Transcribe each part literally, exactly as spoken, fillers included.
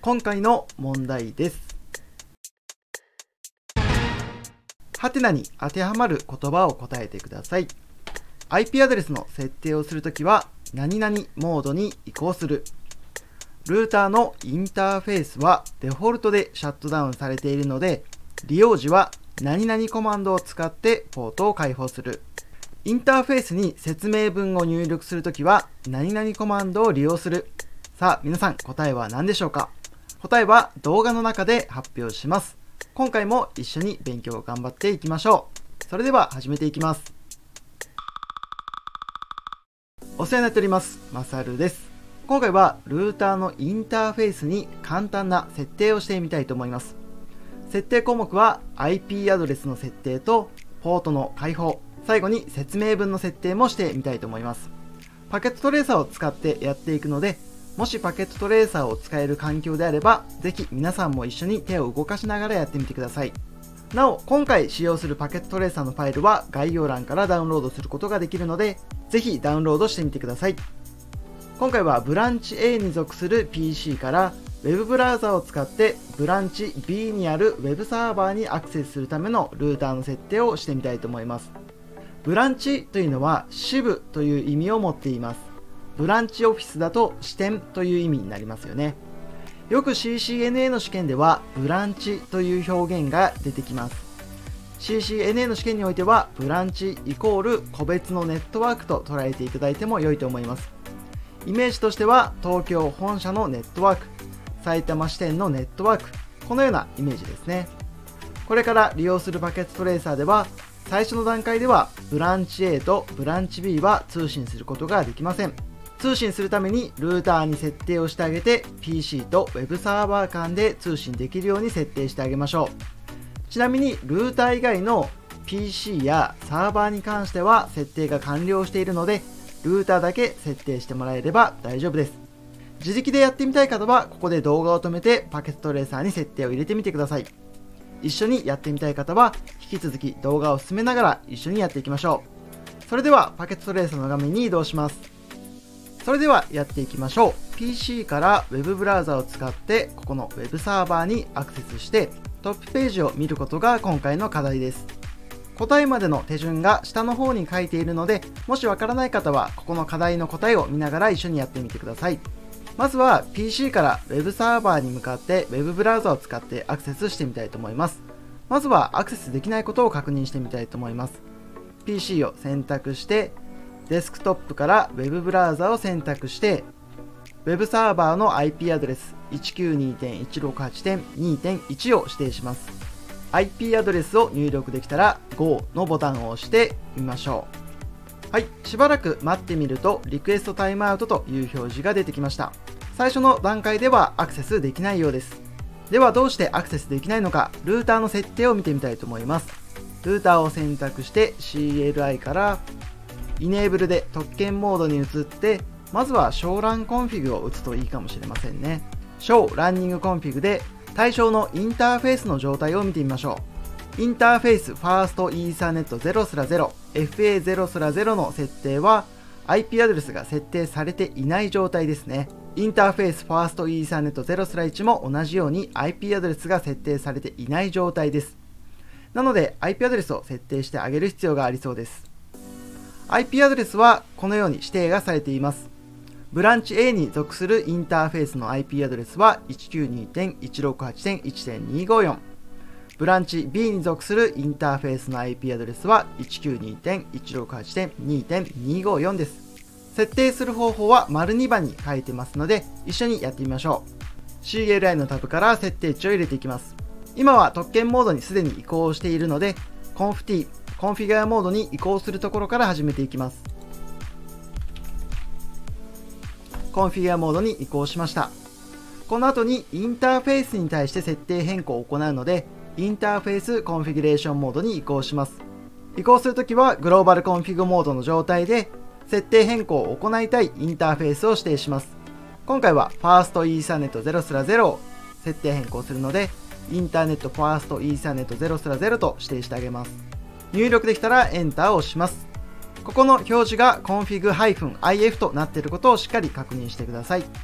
今回の問題です。ハテナに当てはまる言葉を答えてください。アイピー アドレスの設定をするときは、何々モードに移行する。ルーターのインターフェースはデフォルトでシャットダウンされているので、利用時は何々コマンドを使ってポートを開放する。インターフェースに説明文を入力するときは、何々コマンドを利用する。さあ、皆さん答えは何でしょうか？答えは動画の中で発表します。今回も一緒に勉強を頑張っていきましょう。それでは始めていきます。お世話になっております。まさるです。今回はルーターのインターフェースに簡単な設定をしてみたいと思います。設定項目は アイピー アドレスの設定とポートの開放、最後に説明文の設定もしてみたいと思います。パケットトレーサーを使ってやっていくので、もしパケットトレーサーを使える環境であれば、ぜひ皆さんも一緒に手を動かしながらやってみてください。なお、今回使用するパケットトレーサーのファイルは概要欄からダウンロードすることができるので、ぜひダウンロードしてみてください。今回はブランチ A に属する ピーシー から Web ブラウザを使ってブランチ B にある Web サーバーにアクセスするためのルーターの設定をしてみたいと思います。ブランチというのは支部という意味を持っています。ブランチオフィスだと支店という意味になりますよね。よく シーシーエヌエー の試験ではブランチという表現が出てきます。シーシーエヌエー の試験においてはブランチイコール個別のネットワークと捉えていただいても良いと思います。イメージとしては東京本社のネットワーク、埼玉支店のネットワーク、このようなイメージですね。これから利用するパケットトレーサーでは最初の段階ではブランチ A とブランチ B は通信することができません。通信するためにルーターに設定をしてあげて ピーシー と Web サーバー間で通信できるように設定してあげましょう。ちなみにルーター以外の ピーシー やサーバーに関しては設定が完了しているので、ルーターだけ設定してもらえれば大丈夫です。自力でやってみたい方はここで動画を止めてパケットトレーサーに設定を入れてみてください。一緒にやってみたい方は引き続き動画を進めながら一緒にやっていきましょう。それではパケットトレーサーの画面に移動します。それではやっていきましょう。ピーシー から Web ブラウザを使ってここの Web サーバーにアクセスしてトップページを見ることが今回の課題です。答えまでの手順が下の方に書いているので、もしわからない方はここの課題の答えを見ながら一緒にやってみてください。まずは ピーシー から Web サーバーに向かって Web ブラウザを使ってアクセスしてみたいと思います。まずはアクセスできないことを確認してみたいと思います。ピーシー を選択してデスクトップから Web ブラウザを選択して Web サーバーの アイピー アドレス いちきゅうにてんいちろくはちてんにてんいち を指定します。アイピー アドレスを入力できたら Go のボタンを押してみましょう。はい、しばらく待ってみるとリクエストタイムアウトという表示が出てきました。最初の段階ではアクセスできないようです。ではどうしてアクセスできないのか、ルーターの設定を見てみたいと思います。ルーターを選択して シーエルアイ からイネーブルで特権モードに移って、まずは Show Run Config を打つといいかもしれませんね。Show Running Config で対象のインターフェースの状態を見てみましょう。インターフェース First Ethernet ゼロすらゼロ、エフエーゼロすらゼロ の設定は アイピー アドレスが設定されていない状態ですね。インターフェース First Ethernet ゼロすらいちも同じように アイピー アドレスが設定されていない状態です。なので アイピー アドレスを設定してあげる必要がありそうです。アイピー アドレスはこのように指定がされています。ブランチ A に属するインターフェースの アイピー アドレスは いちきゅうにてんいちろくはちてんいちてんにごよん。ブランチ B に属するインターフェースの アイピー アドレスは いちきゅうにてんいちろくはちてんにてんにごよん です。設定する方法は丸にばんに書いてますので一緒にやってみましょう。シーエルアイ のタブから設定値を入れていきます。今は特権モードにすでに移行しているので コンフティーコンフィギュアモードに移行するところから始めていきます。コンフィギュアモードに移行しました。この後にインターフェースに対して設定変更を行うので、インターフェースコンフィギュレーションモードに移行します。移行するときはグローバルコンフィグモードの状態で設定変更を行いたいインターフェースを指定します。今回は First Ethernet ゼロすらゼロを設定変更するので、インターネット First Ethernet ゼロすらゼロと指定してあげます。入力できたらエンターを押します。ここの表示が config-if となっていることをしっかり確認してください。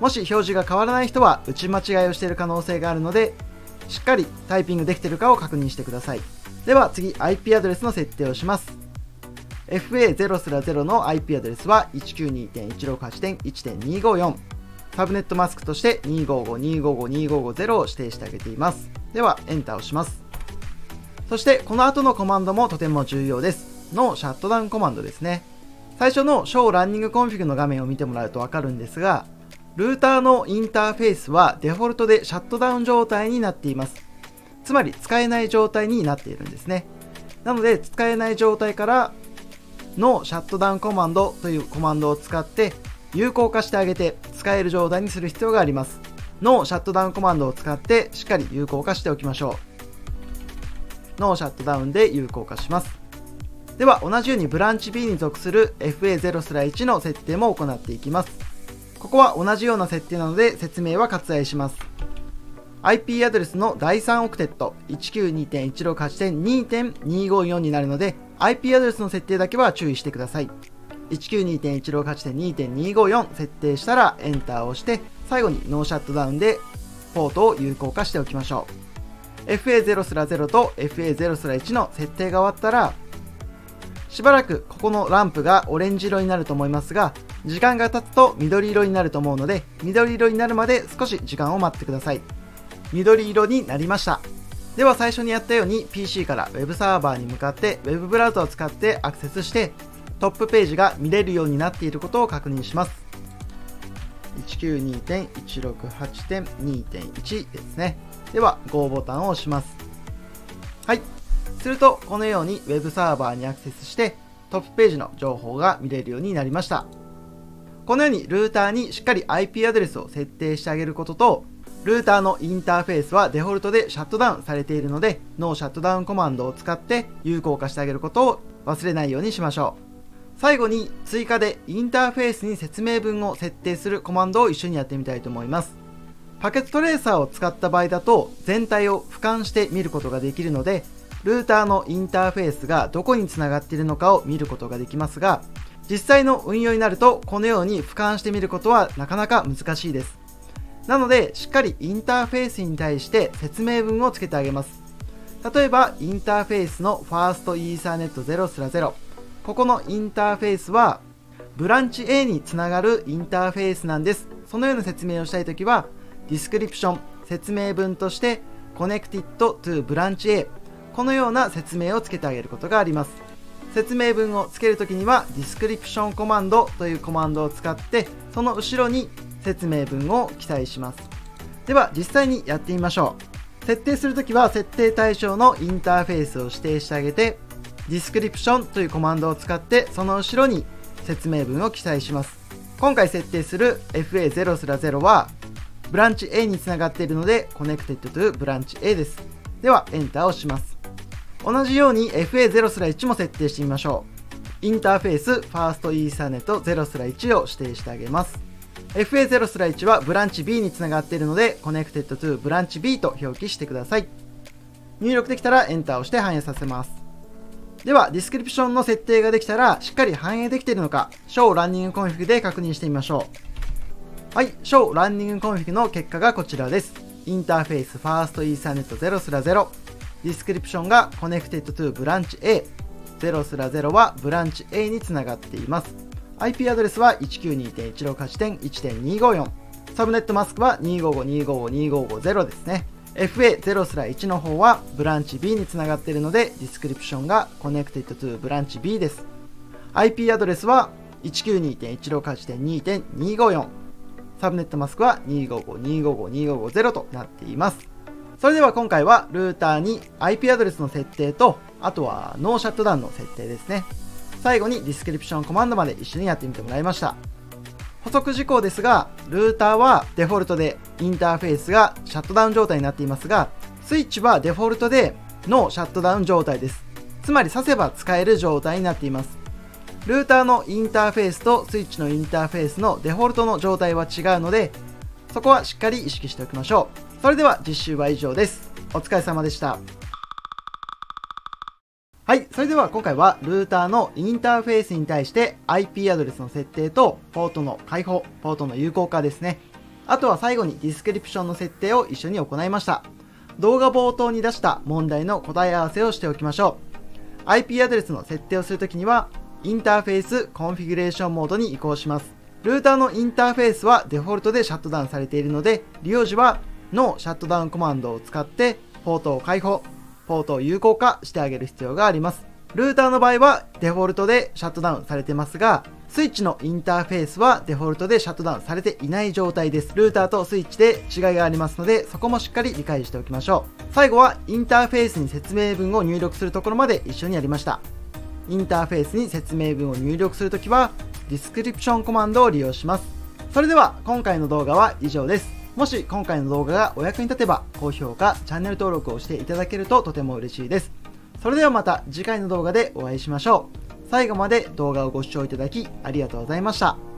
もし表示が変わらない人は打ち間違いをしている可能性があるので、しっかりタイピングできているかを確認してください。では次 アイピー アドレスの設定をします。エフエーゼロ ゼロの アイピー アドレスは いちきゅうにてんいちろくはちてんいちてんにごよん。サブネットマスクとして にーごーごーにーごーごーにーごーごーゼロ を指定してあげています。ではエンターをします。そしてこの後のコマンドもとても重要です。のシャットダウンコマンドですね。最初の Show Running Config の画面を見てもらうとわかるんですが、ルーターのインターフェースはデフォルトでシャットダウン状態になっています。つまり使えない状態になっているんですね。なので使えない状態からのシャットダウンコマンドというコマンドを使って有効化してあげて使える状態にする必要があります。のシャットダウンコマンドを使ってしっかり有効化しておきましょう。のシャットダウンで有効化します。では同じようにブランチ B に属する エフエーゼロ いちの設定も行っていきます。ここは同じような設定なので説明は割愛します。アイピー アドレスのだいさんオクテット いちきゅうにてんいちろくはちてんにてんにごよん になるので アイピー アドレスの設定だけは注意してください。いちきゅうにてんいちろくはちてんにてんにごよん 設定したらエンターを押して最後にノーシャットダウンでポートを有効化しておきましょう。エフエーゼロ ゼロと エフエーゼロ いちの設定が終わったらしばらくここのランプがオレンジ色になると思いますが、時間が経つと緑色になると思うので緑色になるまで少し時間を待ってください。緑色になりました。では最初にやったように ピーシー から Web サーバーに向かって Web ブラウザを使ってアクセスしてトップページが見れるようになっていることを確認します。いちきゅうにてんいちろくはちてんにてんいち ですね。では ゴー ボタンを押します。はい。するとこのように Web サーバーにアクセスしてトップページの情報が見れるようになりました。このようにルーターにしっかり アイピー アドレスを設定してあげることと、ルーターのインターフェースはデフォルトでシャットダウンされているので、ノーシャットダウンコマンドを使って有効化してあげることを忘れないようにしましょう。最後に追加でインターフェースに説明文を設定するコマンドを一緒にやってみたいと思います。パケットトレーサーを使った場合だと全体を俯瞰して見ることができるので、ルーターのインターフェースがどこにつながっているのかを見ることができますが、実際の運用になるとこのように俯瞰して見ることはなかなか難しいです。なのでしっかりインターフェースに対して説明文をつけてあげます。例えばインターフェースのファーストイーサーネット ゼロスラゼロ、ここのインターフェースはブランチ A につながるインターフェースなんです。そのような説明をしたいときはディスクリプション、説明文として Connected to Branch A、このような説明をつけてあげることがあります。説明文をつけるときには Description コマンドというコマンドを使ってその後ろに説明文を記載します。では実際にやってみましょう。設定するときは設定対象のインターフェースを指定してあげて Description というコマンドを使ってその後ろに説明文を記載します。今回設定する エフエーゼロ ゼロはブランチ A につながっているので Connected to Branch A です。ではエンターをします。同じように エフエーゼロ いちも設定してみましょう。インターフェースファーストイーサーネット ゼロいちを指定してあげます。エフエーゼロ いちはブランチ B につながっているので Connected to Branch B と表記してください。入力できたらエンターを押して反映させます。ではディスクリプションの設定ができたらしっかり反映できているのか Show Running Config で確認してみましょう。はい、Show Running Config の結果がこちらです。インターフェースファーストイーサーネット ゼロゼロ、ディスクリプションが Connected to Branch A、ゼロゼロはブランチ A につながっています。アイピー アドレスは いちきゅうにてんいちろくはちてんいちてんにごよん、サブネットマスクは にーごーごーにーごーごーにーごーごーゼロ ですね。エフエーゼロいち の方はブランチ B につながっているので、ディスクリプションが Connected to Branch B です。アイピー アドレスは いちきゅうにてんいちろくはちてんにてんにごよん、サブネットマスクは にーごーごーにーごーごーにーごーごーゼロ となっています。それでは今回はルーターに アイピー アドレスの設定と、あとはノーシャットダウンの設定ですね。最後にディスクリプションコマンドまで一緒にやってみてもらいました。補足事項ですが、ルーターはデフォルトでインターフェースがシャットダウン状態になっていますが、スイッチはデフォルトでノーシャットダウン状態です。つまり挿せば使える状態になっています。ルーターのインターフェースとスイッチのインターフェースのデフォルトの状態は違うので、そこはしっかり意識しておきましょう。それでは実習は以上です。お疲れ様でした。はい、それでは今回はルーターのインターフェースに対して アイピー アドレスの設定とポートの開放、ポートの有効化ですね。 あとは最後にディスクリプションの設定を一緒に行いました。動画冒頭に出した問題の答え合わせをしておきましょう。アイピー アドレスの設定をするときには、インターフェースコンフィギュレーションモードに移行します。ルーターのインターフェースはデフォルトでシャットダウンされているので、利用時は ノー シャットダウンコマンドを使ってポートを開放、ポートを有効化してあげる必要があります。ルーターの場合はデフォルトでシャットダウンされてますが、スイッチのインターフェースはデフォルトでシャットダウンされていない状態です。ルーターとスイッチで違いがありますので、そこもしっかり理解しておきましょう。最後はインターフェースに説明文を入力するところまで一緒にやりました。インターフェースに説明文を入力するときは、ディスクリプションコマンドを利用します。それでは今回の動画は以上です。もし今回の動画がお役に立てば、高評価、チャンネル登録をしていただけるととても嬉しいです。それではまた次回の動画でお会いしましょう。最後まで動画をご視聴いただきありがとうございました。